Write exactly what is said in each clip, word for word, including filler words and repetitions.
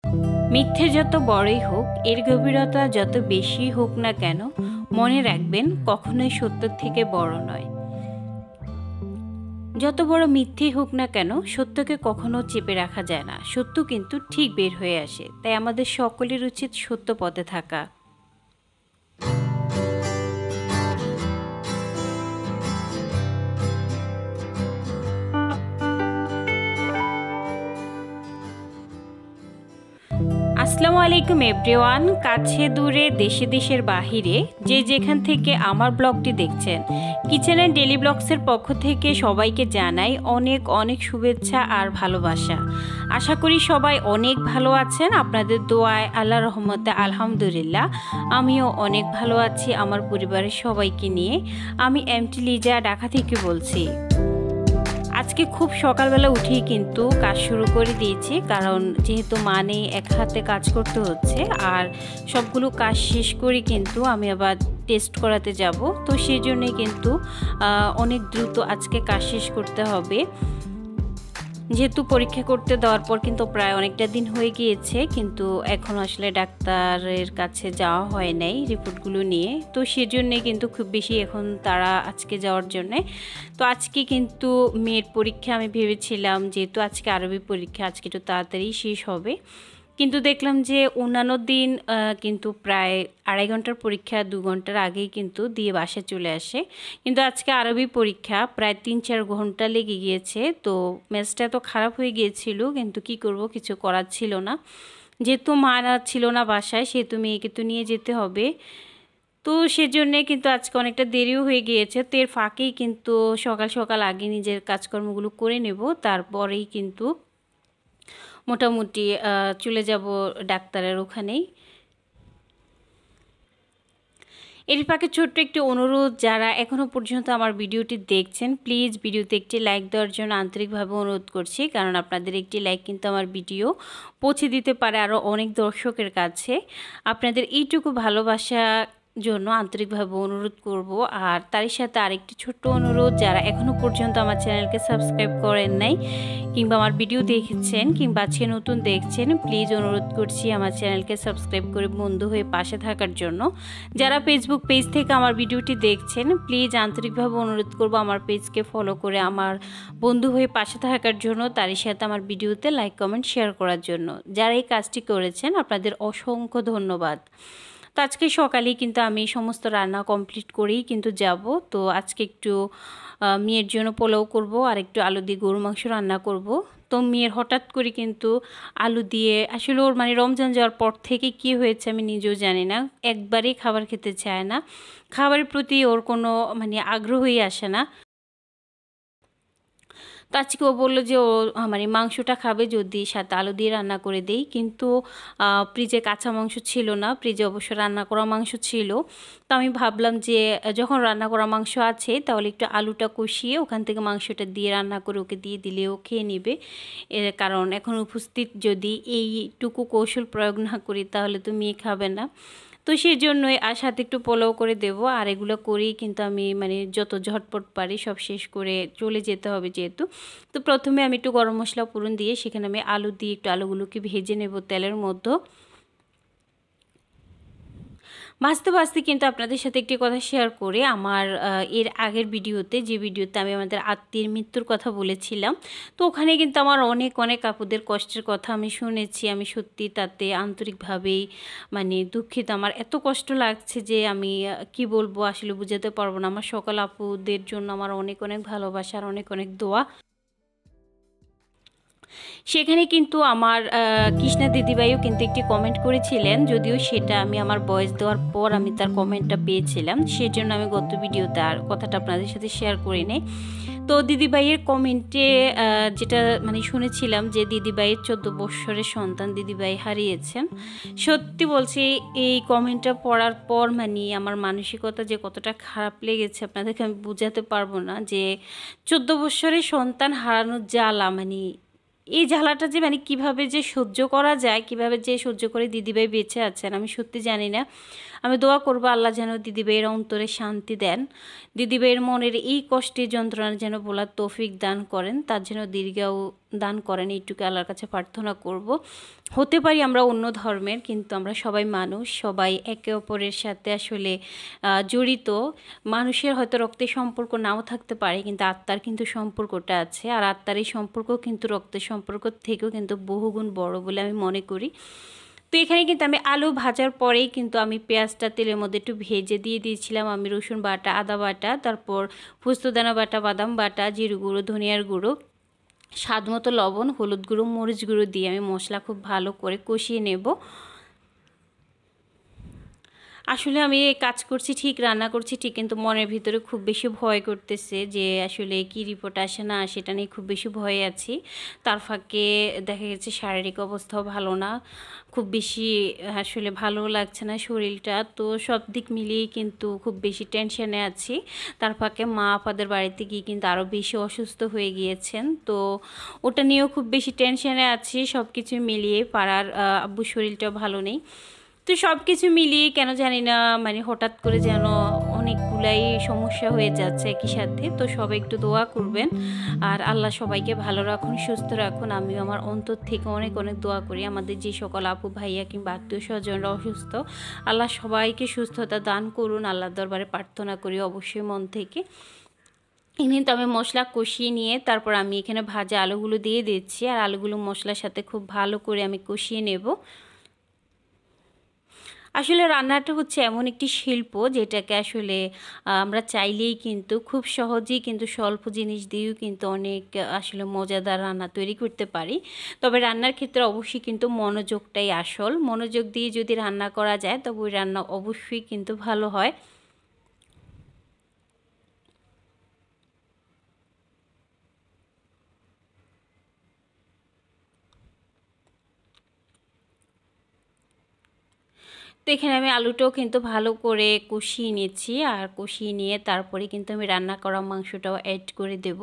মিথ্যে যত বড়ই হোক, এর গভীরতা যত বেশি হোক না কেন, মনে রাখবেন কখনোই সত্য থেকে বড় নয়। যত বড় মিথ্যেই হোক না কেন, সত্যকে কখনো চেপে রাখা যায় না। সত্য কিন্তু ঠিক বের হয়ে আসে। তাই আমাদের সকলের উচিত সত্য পথে থাকা। আসসালামু আলাইকুম এভরিওয়ান। কাছে দূরে দেশে দেশের বাহিরে যে যেখান থেকে আমার ব্লগটি দেখছেন, কিচেন অ্যান্ড ডেলি ব্লগসের পক্ষ থেকে সবাইকে জানাই অনেক অনেক শুভেচ্ছা আর ভালোবাসা। আশা করি সবাই অনেক ভালো আছেন। আপনাদের দোয়ায়, আল্লাহ রহমতে আলহামদুলিল্লাহ আমিও অনেক ভালো আছি আমার পরিবারের সবাইকে নিয়ে। আমি এমটি লিজা ঢাকা থেকে বলছি। আজকে খুব সকালবেলা উঠেই কিন্তু কাজ শুরু করে দিয়েছি, কারণ যেহেতু মা নেই, এক হাতে কাজ করতে হচ্ছে। আর সবগুলো কাজ শেষ করে কিন্তু আমি আবার টেস্ট করাতে যাব, তো সেই জন্যই কিন্তু অনেক দ্রুত আজকে কাজ শেষ করতে হবে। যেহেতু পরীক্ষা করতে দেওয়ার পর কিন্তু প্রায় অনেকটা দিন হয়ে গিয়েছে, কিন্তু এখন আসলে ডাক্তারের কাছে যাওয়া হয় নাই রিপোর্টগুলো নিয়ে, তো সেজন্যে কিন্তু খুব বেশি এখন তারা আজকে যাওয়ার জন্যে। তো আজকে কিন্তু মেয়ের পরীক্ষা, আমি ভেবেছিলাম যেহেতু আজকে আরবি পরীক্ষা আজকে একটু তাড়াতাড়ি শেষ হবে, কিন্তু দেখলাম যে অন্যান্য দিন কিন্তু প্রায় আড়াই ঘন্টার পরীক্ষা দু ঘন্টার আগেই কিন্তু দিয়ে বাসায় চলে আসে, কিন্তু আজকে আরবি পরীক্ষা প্রায় তিন চার ঘন্টা লেগে গিয়েছে। তো ম্যাথসটা তো খারাপ হয়ে গিয়েছিল, কিন্তু কি করব, কিছু করার ছিল না। যেহেতু মা ছিল না বাসায়, সেহেতু মেয়েকে তো নিয়ে যেতে হবে। তো সেজন্যে কিন্তু আজকে অনেকটা দেরিও হয়ে গিয়েছে। তো এর ফাঁকেই কিন্তু সকাল সকাল আগে নিজের কাজকর্মগুলো করে নেব, তারপরেই কিন্তু মোটামুটি চলে যাব ডাক্তারের ওখানেই। এর ফাঁকে ছোট্ট একটি অনুরোধ, যারা এখনও পর্যন্ত আমার ভিডিওটি দেখছেন, প্লিজ ভিডিওতে একটি লাইক দেওয়ার জন্য আন্তরিকভাবে অনুরোধ করছি, কারণ আপনাদের একটি লাইক কিন্তু আমার ভিডিও পৌঁছে দিতে পারে আরও অনেক দর্শকের কাছে। আপনাদের এইটুকু ভালোবাসা জন্য আন্তরিকভাবে অনুরোধ করব। আর তারই সাথে আরেকটি ছোট্ট অনুরোধ, যারা এখনও পর্যন্ত আমার চ্যানেলকে সাবস্ক্রাইব করেন নাই, কিংবা আমার ভিডিও দেখেছেন কিংবা আজকে নতুন দেখছেন, প্লিজ অনুরোধ করছি আমার চ্যানেলকে সাবস্ক্রাইব করে বন্ধু হয়ে পাশে থাকার জন্য। যারা ফেসবুক পেজ থেকে আমার ভিডিওটি দেখছেন, প্লিজ আন্তরিকভাবে অনুরোধ করব আমার পেজকে ফলো করে আমার বন্ধু হয়ে পাশে থাকার জন্য, তারই সাথে আমার ভিডিওতে লাইক কমেন্ট শেয়ার করার জন্য। যারা এই কাজটি করেছেন আপনাদের অসংখ্য ধন্যবাদ। তো আজকে সকালেই কিন্তু আমি সমস্ত রান্না কমপ্লিট করেই কিন্তু যাব। তো আজকে একটু মেয়ের জন্য পোলাও করব আর একটু আলু দিয়ে গরু মাংস রান্না করব। তো মেয়ের হঠাৎ করে কিন্তু আলু দিয়ে, আসলে ওর মানে রমজান যাওয়ার পর থেকে কি হয়েছে আমি নিজেও জানি না, একবারেই খাবার খেতে চায় না, খাবারের প্রতি ওর কোনো মানে আগ্রহই আসে না। তো আজকে ও বললো যে ও মানে মাংসটা খাবে যদি সাথে আলু দিয়ে রান্না করে দেই, কিন্তু ফ্রিজে কাঁচা মাংস ছিল না, ফ্রিজে অবশ্য রান্না করা মাংস ছিল। তো আমি ভাবলাম যে যখন রান্না করা মাংস আছে তাহলে একটু আলুটা কষিয়ে ওখান থেকে মাংসটা দিয়ে রান্না করে ওকে দিয়ে দিলে ও খেয়ে নেবে। এর কারণ এখন উপস্থিত যদি এইটুকু কৌশল প্রয়োগ না করি তাহলে তো মেয়ে খাবে না। তো সেই জন্যই আর সাথে একটু পোলাও করে দেব। আর এগুলো করেই কিন্তু আমি মানে যত ঝটপট পারি সব শেষ করে চলে যেতে হবে যেহেতু। তো প্রথমে আমি একটু গরম মশলা ফোড়ন দিয়ে সেখানে আমি আলু দিয়ে একটু আলুগুলোকে ভেজে নেব তেলের মধ্যে। ভাজতে ভাজতে কিন্তু আপনাদের সাথে একটি কথা শেয়ার করে, আমার এর আগের ভিডিওতে যে ভিডিওতে আমি আমাদের আত্মীয়ের মৃত্যুর কথা বলেছিলাম, তো ওখানে কিন্তু আমার অনেক অনেক আপুদের কষ্টের কথা আমি শুনেছি। আমি সত্যি তাতে আন্তরিকভাবেই মানে দুঃখিত। আমার এত কষ্ট লাগছে যে আমি কি বলবো, আসলে বুঝাতে পারবো না। আমার সকল আপুদের জন্য আমার অনেক অনেক ভালোবাসা আর অনেক অনেক দোয়া। সেখানে কিন্তু আমার কৃষ্ণা দিদিভাইও কিন্তু একটি কমেন্ট করেছিলেন, যদিও সেটা আমি আমার ভয়েস দেওয়ার পর আমি তার কমেন্টটা পেয়েছিলাম, সেজন্য আমি গত ভিডিওতে আর কথাটা আপনাদের সাথে শেয়ার করি নাই। তো দিদিভাইয়ের কমেন্টে যেটা মানে শুনেছিলাম যে দিদিভাইয়ের চোদ্দো বৎসরের সন্তান দিদিভাই হারিয়েছেন। সত্যি বলছি, এই কমেন্টটা পড়ার পর মানে আমার মানসিকতা যে কতটা খারাপ লেগেছে আপনাদেরকে আমি বোঝাতে পারবো না। যে চোদ্দো বৎসরের সন্তান হারানোর জ্বালা, মানে এই জ্বালাটা যে মানে কিভাবে যে সহ্য করা যায়, কিভাবে যে সহ্য করে দিদিভাই বেঁচে আছেন আমি সত্যি জানি না। আমি দোয়া করব আল্লাহ যেন দিদিভাইয়ের অন্তরে শান্তি দেন, দিদিভাইয়ের মনের এই কষ্টের যন্ত্রণা যেন বলার তৌফিক দান করেন, তার যেন দীর্ঘায়ু দান করেন, এইটুকু আল্লাহর কাছে প্রার্থনা করব। হতে পারি আমরা অন্য ধর্মের, কিন্তু আমরা সবাই মানুষ, সবাই একে অপরের সাথে আসলে জড়িত। মানুষের হয়তো রক্তের সম্পর্ক নাও থাকতে পারে, কিন্তু আত্মার কিন্তু সম্পর্কটা আছে, আর আত্মার এই সম্পর্ক কিন্তু রক্তের সম্পর্ক থেকেও কিন্তু বহুগুণ বড় বলে আমি মনে করি। তো এখানে কিন্তু আমি আলু ভাজার পরেই কিন্তু আমি পেঁয়াজটা তেলের মধ্যে একটু ভেজে দিয়ে দিয়েছিলাম আমি রসুন বাটা, আদা বাটা, তারপর পোস্তদানা বাটা, বাদাম বাটা, জিরে গুঁড়ো, ধনিয়ার গুঁড়ো, স্বাদ মতো লবণ, হলুদ গুঁড়ো, মরিচ গুঁড়ো দিয়ে আমি মশলা খুব ভালো করে কষিয়ে নেব। আসলে আমি কাজ করছি ঠিক, রান্না করছি ঠিক, কিন্তু মনের ভিতরে খুব বেশি ভয় করতেছে যে আসলে কি রিপোর্ট আসে না আসে, এটা নিয়ে খুব বেশি ভয়ে আছি। তার ফাঁকে দেখা গেছে শারীরিক অবস্থাও ভালো না, খুব বেশি আসলে ভালো লাগছে না শরীরটা, তো সব দিক মিলিয়েই কিন্তু খুব বেশি টেনশনে আছি। তার ফাঁকে মা আপাদের বাড়িতে গিয়ে কিন্তু আরও বেশি অসুস্থ হয়ে গিয়েছেন, তো ওটা নিয়েও খুব বেশি টেনশনে আছি। সব কিছু মিলিয়ে পাড়ার আব্বুর শরীরটাও ভালো নেই, তো সব কিছু মিলিয়ে কেন জানি না মানে হঠাৎ করে যেন অনেকগুলাই সমস্যা হয়ে যাচ্ছে একই সাথে। তো সবাই একটু দোয়া করবেন, আর আল্লাহ সবাইকে ভালো রাখুন, সুস্থ রাখুন। আমিও আমার অন্তর থেকে অনেক অনেক দোয়া করি আমাদের যে সকল আপু ভাইয়া কিংবা আত্মীয় স্বজনরা অসুস্থ, আল্লাহ সবাইকে সুস্থতা দান করুন, আল্লাহর দরবারে প্রার্থনা করি অবশ্যই মন থেকে। এখানে তো আমি মশলা কষিয়ে নিয়ে তারপর আমি এখানে ভাজা আলুগুলো দিয়ে দিচ্ছি, আর আলুগুলো মশলার সাথে খুব ভালো করে আমি কষিয়ে নেব। আসলে রান্নাটা হচ্ছে এমন একটি শিল্প যেটাকে আসলে আমরা চাইলেই কিন্তু খুব সহজেই কিন্তু স্বল্প জিনিস দিয়েও কিন্তু অনেক আসলে মজাদার রান্না তৈরি করতে পারি। তবে রান্নার ক্ষেত্রে অবশ্যই কিন্তু মনোযোগটাই আসল, মনোযোগ দিয়ে যদি রান্না করা যায় তবে ওই রান্না অবশ্যই কিন্তু ভালো হয়। তো এখানে আমি আলুটাও কিন্তু ভালো করে কষিয়ে নিয়েছি, আর কষিয়ে নিয়ে তারপরে কিন্তু আমি রান্না করা মাংসটাও অ্যাড করে দেব।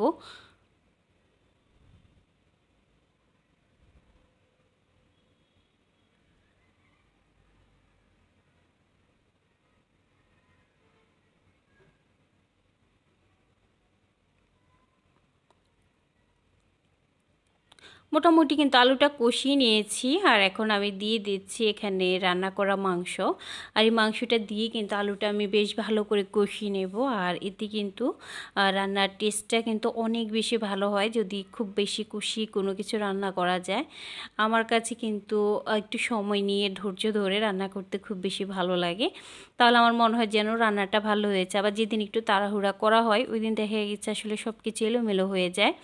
মোটামুটি কিন্তু আলুটা কষিয়ে নিয়েছি, আর এখন আমি দিয়ে দিচ্ছি এখানে রান্না করা মাংস, আর এই মাংসটা দিয়ে কিন্তু আলুটা আমি বেশ ভালো করে কষিয়ে নেব। আর এতে কিন্তু রান্নার টেস্টটা কিন্তু অনেক বেশি ভালো হয় যদি খুব বেশি কষিয়ে কোনো কিছু রান্না করা যায়। আমার কাছে কিন্তু একটু সময় নিয়ে ধৈর্য ধরে রান্না করতে খুব বেশি ভালো লাগে, তাহলে আমার মনে হয় যেন রান্নাটা ভালো হয়েছে। আবার যেদিন একটু তাড়াহুড়া করা হয় ওই দিন দেখা গেছে আসলে সব কিছু এলোমেলো হয়ে যায়।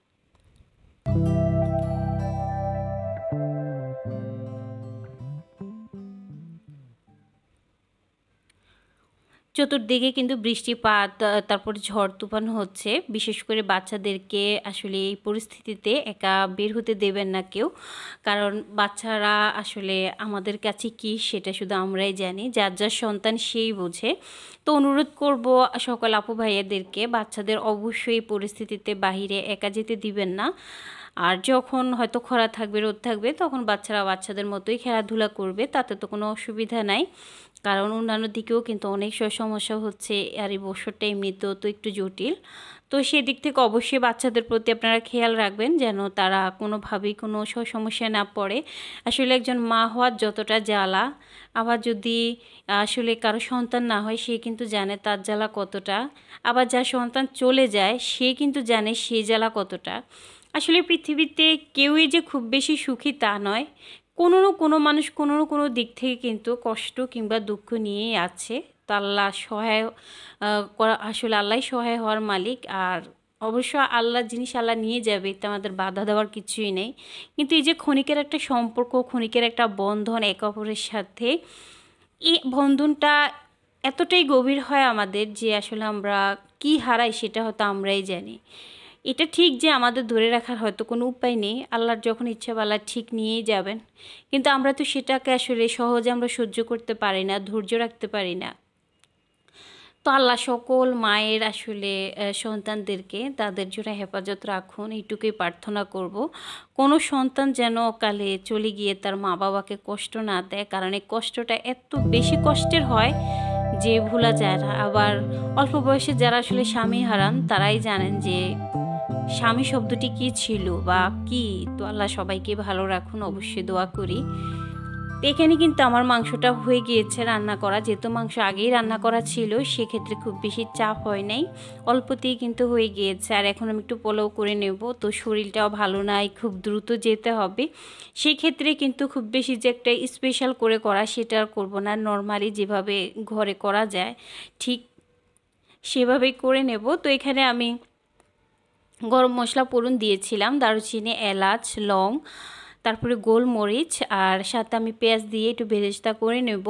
চতুর্দিকে কিন্তু বৃষ্টিপাত, তারপর ঝড় তুফান হচ্ছে। বিশেষ করে বাচ্চাদেরকে আসলে এই পরিস্থিতিতে একা বের হতে দেবেন না কেউ, কারণ বাচ্চারা আসলে আমাদের কাছে কি সেটা শুধু আমরাই জানি, যার যার সন্তান সেই বোঝে। তো অনুরোধ করব সকল আপু ভাইয়াদেরকে বাচ্চাদের অবশ্যই এই পরিস্থিতিতে বাহিরে একা যেতে দিবেন না। আর যখন হয়তো খরা থাকবে, রোদ থাকবে, তখন বাচ্চারা বাচ্চাদের মতোই খেলাধুলা করবে, তাতে তো কোনো অসুবিধা নাই। কারণ অন্যান্য দিকেও কিন্তু অনেক সমস্যা হচ্ছে, আর এই বছরটা এমনিতেও তো একটু জটিল। তো সেদিক থেকে অবশ্যই বাচ্চাদের প্রতি আপনারা খেয়াল রাখবেন যেন তারা কোনোভাবেই কোনো সমস্যায় না পড়ে। আসলে একজন মা হওয়ার যতটা জ্বালা, আবার যদি আসলে কারো সন্তান না হয় সে কিন্তু জানে তার জ্বালা কতটা, আবার যার সন্তান চলে যায় সে কিন্তু জানে সে জ্বালা কতটা। আসলে পৃথিবীতে কেউই যে খুব বেশি সুখী তা নয়, কোনো না কোনো মানুষ কোনো না কোনো দিক থেকে কিন্তু কষ্ট কিংবা দুঃখ নিয়েই আছে। তো আল্লাহ সহায় করা, আসলে আল্লাহ সহায় হওয়ার মালিক, আর অবশ্য আল্লাহ জিনিস আল্লাহ নিয়ে যাবে, এতে আমাদের বাধা দেওয়ার কিছুই নেই। কিন্তু এই যে ক্ষণিকের একটা সম্পর্ক, ক্ষণিকের একটা বন্ধন একে অপরের সাথে, এই বন্ধনটা এতটাই গভীর হয় আমাদের যে আসলে আমরা কি হারাই সেটা হয়তো আমরাই জানি। এটা ঠিক যে আমাদের ধরে রাখার হয়তো কোনো উপায় নেই, আল্লাহর যখন ইচ্ছা আল্লাহ ঠিক নিয়েই যাবেন, কিন্তু আমরা তো সেটাকে আসলে সহজে আমরা সহ্য করতে পারি না, ধৈর্য রাখতে পারি না। তো আল্লাহ সকল মায়ের আসলে সন্তানদেরকে তাদের জন্য হেফাজত রাখুন, এইটুকুই প্রার্থনা করব। কোনো সন্তান যেন অকালে চলে গিয়ে তার মা বাবাকে কষ্ট না দেয়, কারণ এই কষ্টটা এত বেশি কষ্টের হয় যে ভোলা যায় না। আবার অল্প বয়সে যারা আসলে স্বামী হারান তারাই জানেন যে স্বামী শব্দটি কী ছিল বা কি। তো আল্লাহ সবাইকে ভালো রাখুন, অবশ্যই দোয়া করি। তো এখানে কিন্তু আমার মাংসটা হয়ে গিয়েছে রান্না করা, যেহেতু মাংস আগেই রান্না করা ছিল সেক্ষেত্রে খুব বেশি চাপ হয় নাই, অল্পতেই কিন্তু হয়ে গিয়েছে। আর এখন আমি একটু পোলাও করে নেব, তো শরীরটাও ভালো নাই, খুব দ্রুত যেতে হবে, সেই ক্ষেত্রে কিন্তু খুব বেশি যে একটা স্পেশাল করে করা সেটা আর করবো না, নর্মালি যেভাবে ঘরে করা যায় ঠিক সেভাবেই করে নেব। তো এখানে আমি গরম মশলা ফোড়ন দিয়েছিলাম, দারুচিনি, এলাচ, লং, তারপরে গোলমরিচ, আর সাথে আমি পেঁয়াজ দিয়ে একটু বেরেস্তা করে নেব।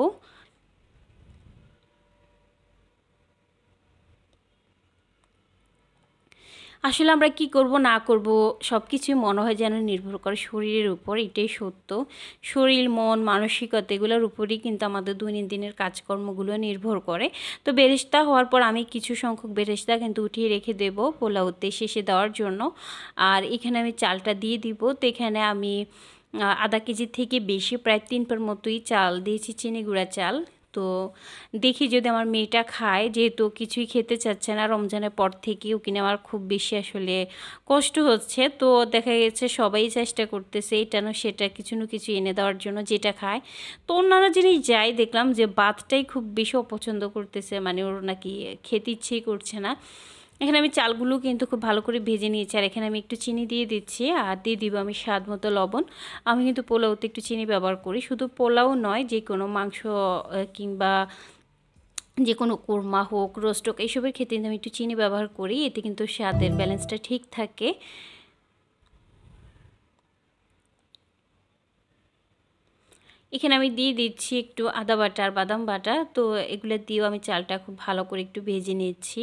আসলে আমরা কি করব না করব সব কিছুই মনে হয় যেন নির্ভর করে শরীরের উপর, এটাই সত্য। শরীর, মন, মানসিকতা এগুলোর উপরই কিন্তু আমাদের দৈনন্দিনের কাজকর্মগুলো নির্ভর করে। তো বেরেস্তা হওয়ার পর আমি কিছু সংখ্যক বেরেস্তা কিন্তু উঠিয়ে রেখে দেব পোলাওতে শেষে দেওয়ার জন্য। আর এখানে আমি চালটা দিয়ে দিব। তো এখানে আমি আধা কেজি থেকে বেশি, প্রায় তিন পার মতোই চাল দিয়েছি, চিনি গুঁড়া চাল। তো দেখি যদি আমার মেয়েটা খায়, যেহেতু কিছুই খেতে চাচ্ছে না রমজানের পর থেকে, ও কিনে আমার খুব বেশি আসলে কষ্ট হচ্ছে। তো দেখা গেছে সবাই চেষ্টা করতেছে এটা না সেটা কিছু না কিছু এনে দেওয়ার জন্য যেটা খায়। তো অন্যান্য জিনিস যাই দেখলাম যে ভাতটাই খুব বেশি অপছন্দ করতেছে, মানে ওর নাকি খেতে ইচ্ছেই করছে না। এখানে আমি চালগুলো কিন্তু খুব ভালো করে ভেজে নিয়েছি, আর এখানে আমি একটু চিনি দিয়ে দিচ্ছি, আর দিয়ে দিব আমি স্বাদ মতো লবণ। আমি কিন্তু পোলাওতে একটু চিনি ব্যবহার করি, শুধু পোলাও নয়, যে কোনো মাংস কিংবা যে কোনো কোরমা হোক, রোস্ট হোক, এইসবের ক্ষেত্রে আমি একটু চিনি ব্যবহার করি, এতে কিন্তু স্বাদের ব্যালেন্সটা ঠিক থাকে। এখানে আমি দিয়ে দিচ্ছি একটু আদা বাটা আর বাদাম বাটা, তো এগুলো দিয়েও আমি চালটা খুব ভালো করে একটু ভেজে নিচ্ছি।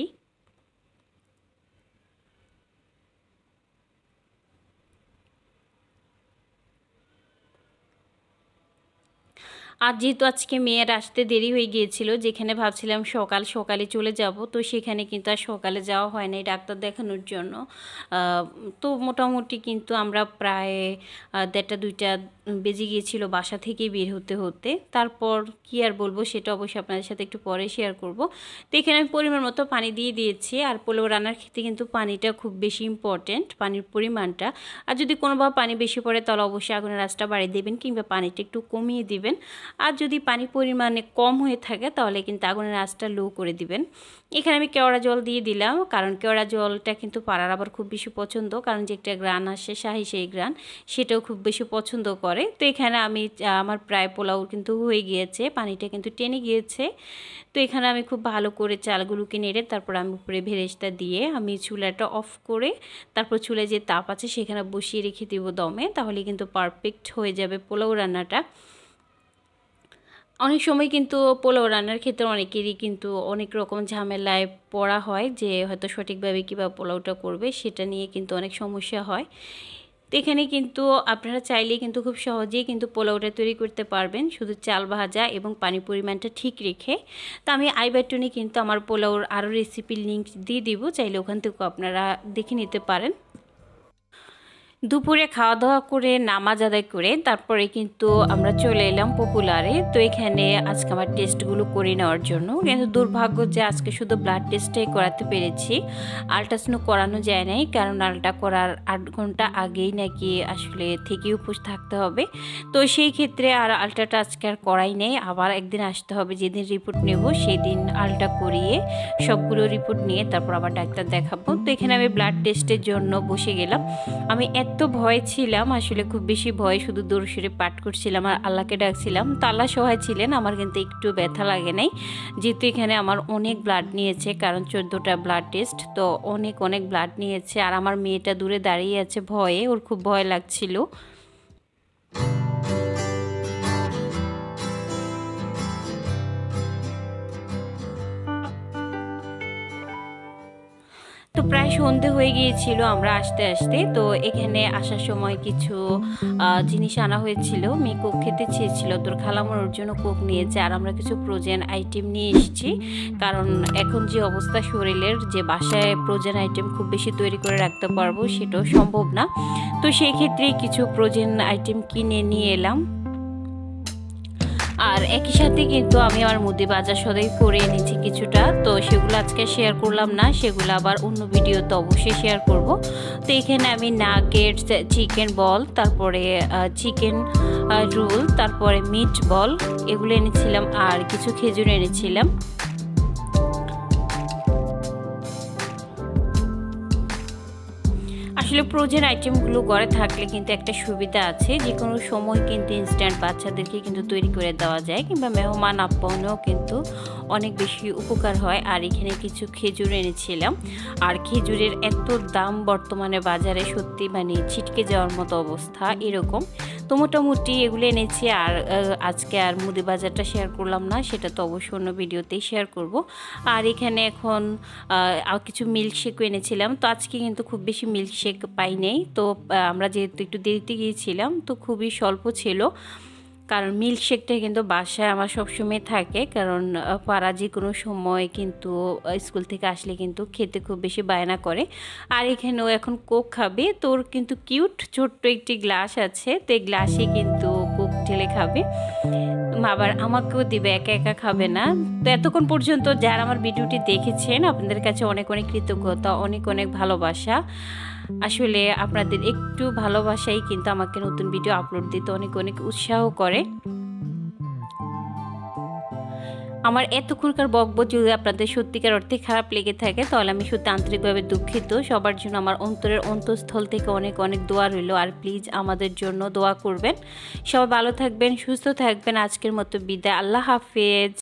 আর যেহেতু আজকে মেয়ের আসতে দেরি হয়ে গিয়েছিল, যেখানে ভাবছিলাম সকাল সকালে চলে যাব, তো সেখানে কিন্তু আর সকালে যাওয়া হয় নাই ডাক্তার দেখানোর জন্য। তো মোটামুটি কিন্তু আমরা প্রায় দেড়টা দুইটা বেজে গিয়েছিল বাসা থেকে বের হতে হতে। তারপর কি আর বলবো সেটা অবশ্যই আপনাদের সাথে একটু পরে শেয়ার করব। তো এখানে আমি পরিমাণ মতো পানি দিয়ে দিয়েছি, আর পোলাও রান্নার ক্ষেত্রে কিন্তু পানিটা খুব বেশি ইম্পর্টেন্ট, পানির পরিমাণটা। আর যদি কোনোভাবে পানি বেশি পড়ে তাহলে অবশ্যই আগুনের আঁচটা বাড়িয়ে দেবেন কিংবা পানিটা একটু কমিয়ে দিবেন। আর যদি পানি পরিমাণে কম হয়ে থাকে তাহলে কিন্তু আগুনের আঁচটা লো করে দিবেন। এখানে আমি কেওড়া জল দিয়ে দিলাম, কারণ কেওড়া জলটা কিন্তু পাড়ার আবার খুব বেশি পছন্দ, কারণ যে একটা গ্রান আসে শাহি সেই গ্রান, সেটাও খুব বেশি পছন্দ করে। তো এখানে আমি আমার প্রায় পোলাও কিন্তু হয়ে গিয়েছে, পানিটা কিন্তু টেনে গিয়েছে। তো এখানে আমি খুব ভালো করে চালগুলোকে নেড়ে তারপর আমি উপরে ভেরেস্তা দিয়ে আমি চুলাটা অফ করে তারপর চুলায় যে তাপ আছে সেখানে বসিয়ে রেখে দেবো দমে, তাহলে কিন্তু পারফেক্ট হয়ে যাবে পোলাও রান্নাটা। অনেক সময় কিন্তু পোলাও রান্নার ক্ষেত্রে অনেকেরই কিন্তু অনেক রকম ঝামেলায় পড়া হয়, যে হয়তো সঠিকভাবে কীভাবে পোলাওটা করবে সেটা নিয়ে কিন্তু অনেক সমস্যা হয়। তো এখানে কিন্তু আপনারা চাইলেই কিন্তু খুব সহজেই কিন্তু পোলাওটা তৈরি করতে পারবেন, শুধু চাল ভাজা এবং পানি পরিমাণটা ঠিক রেখে। তো আমি আই বাটনে কিন্তু আমার পোলাওর আরও রেসিপির লিঙ্ক দিয়ে দিব, চাইলে ওখান থেকেও আপনারা দেখে নিতে পারেন। দুপুরে খাওয়া দাওয়া করে নামাজ আদায় করে তারপরে কিন্তু আমরা চলে এলাম পপুলারে। তো এখানে আজকে আমার টেস্টগুলো করে নেওয়ার জন্য, কিন্তু দুর্ভাগ্য যে আজকে শুধু ব্লাড টেস্টটাই করাতে পেরেছি, আলট্রাসাউন্ড করানো যায় নাই, কারণ আলট্রা করার আট ঘন্টা আগেই নাকি আসলে থেকে উপোস থাকতে হবে। তো সেই ক্ষেত্রে আর আলট্রাটা আজকে আর করাই নেই, আবার একদিন আসতে হবে, যেদিন রিপোর্ট নেব সেদিন আলট্রা করিয়ে সবগুলো রিপোর্ট নিয়ে তারপর আবার ডাক্তার দেখাবো। তো এখানে আমি ব্লাড টেস্টের জন্য বসে গেলাম। আমি এত ভয় ছিলাম, আসলে খুব বেশি ভয়, শুধু দৌড়সুরে পাঠ করছিলাম আর আল্লাহকে ডাকছিলাম। তো আল্লাহ সহায় ছিলেন, আমার কিন্তু একটু ব্যথা লাগে নাই, যেহেতু এখানে আমার অনেক ব্লাড নিয়েছে, কারণ চোদ্দোটা ব্লাড টেস্ট, তো অনেক অনেক ব্লাড নিয়েছে। আর আমার মেয়েটা দূরে দাঁড়িয়ে আছে ভয়ে, ওর খুব ভয় লাগছিল। তো প্রায় সন্ধে হয়ে গিয়েছিল আমরা আসতে আসতে। তো এখানে আসার সময় কিছু জিনিস আনা হয়েছিল। মেয়ে কোক খেতে চেয়েছিল, তোর খালামোর ওর জন্য কোক নিয়েছে, আর আমরা কিছু ফ্রোজেন আইটেম নিয়ে এসেছি। কারণ এখন যে অবস্থা শরীরের, যে বাসায় ফ্রোজেন আইটেম খুব বেশি তৈরি করে রাখতে পারবো সেটাও সম্ভব না। তো সেই ক্ষেত্রে কিছু ফ্রোজেন আইটেম কিনে নিয়ে এলাম। আর একই সাথে কিন্তু আমি আমার মুদি বাজার সদাই করে এনেছি কিছুটা, তো সেগুলো আজকে শেয়ার করলাম না, সেগুলো আবার অন্য ভিডিওতে অবশ্যই শেয়ার করব। তো এখানে আমি নাগেটস, চিকেন বল, তারপরে চিকেন রোল, তারপরে মিট বল এগুলো এনেছিলাম, আর কিছু খেজুর এনেছিলাম। আসলে ফ্রোজেন আইটেমগুলো ঘরে থাকলে কিন্তু একটা সুবিধা আছে, যে কোনো সময় কিন্তু ইনস্ট্যান্ট বাচ্চাদেরকে কিন্তু তৈরি করে দেওয়া যায়, কিংবা মেহমান আপ্যায়নেও কিন্তু অনেক বেশি উপকার হয়। আর এখানে কিছু খেজুর এনেছিলাম, আর খেজুরের এত দাম বর্তমানে বাজারে, সত্যি মানে ছিটকে যাওয়ার মতো অবস্থা এরকম। তো মোটামুটি এগুলো এনেছি। আর আজকে আর মুদি বাজারটা শেয়ার করলাম না, সেটা তো অবশ্যই অন্য ভিডিওতেই শেয়ার করব। আর এখানে এখন কিছু মিল্কশেকও এনেছিলাম। তো আজকে কিন্তু খুব বেশি মিল্কশেক পাই নেই, তো আমরা যেহেতু একটু দেরিতে গিয়েছিলাম তো খুবই স্বল্প ছিল। কারণ মিল্কশেকটা কিন্তু বাসায় আমার সবসময় থাকে, কারণ পাড়া যে কোনো সময় কিন্তু স্কুল থেকে আসলে কিন্তু খেতে খুব বেশি বায়না করে। আর এখানেও এখন কোক খাবে, তোর কিন্তু কিউট ছোট্ট একটি গ্লাস আছে, তো এই গ্লাসে কিন্তু কোক ঢেলে খাবে, আবার আমাকেও দিবে, একা একা খাবে না। তো এতক্ষণ পর্যন্ত যারা আমার ভিডিওটি দেখেছেন আপনাদের কাছে অনেক অনেক কৃতজ্ঞতা, অনেক অনেক ভালোবাসা। আসলে আপনাদের একটু ভালোবাসাই কিন্তু আমাকে নতুন ভিডিও আপলোড দিতে অনেক অনেক উৎসাহ করে। আমার এতক্ষণকার বকবক যদি আপনাদের সত্যিকার অর্থে খারাপ লেগে থাকে তাহলে আমি সত্যি আন্তরিকভাবে দুঃখিত। সবার জন্য আমার অন্তরের অন্তঃস্থল থেকে অনেক অনেক দোয়া রইল, আর প্লিজ আমাদের জন্য দোয়া করবেন। সবাই ভালো থাকবেন, সুস্থ থাকবেন। আজকের মতো বিদায়, আল্লাহ হাফেজ।